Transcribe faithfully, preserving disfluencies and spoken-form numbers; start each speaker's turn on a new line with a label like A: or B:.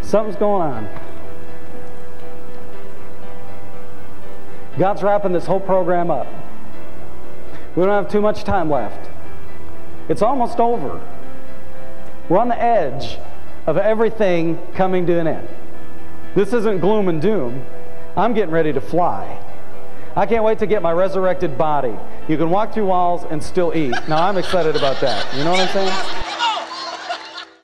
A: Something's going on. God's wrapping this whole program up. We don't have too much time left. It's almost over. We're on the edge of everything coming to an end. This isn't gloom and doom. I'm getting ready to fly. I can't wait to get my resurrected body. You can walk through walls and still eat. Now, I'm excited about that. You know what I'm saying?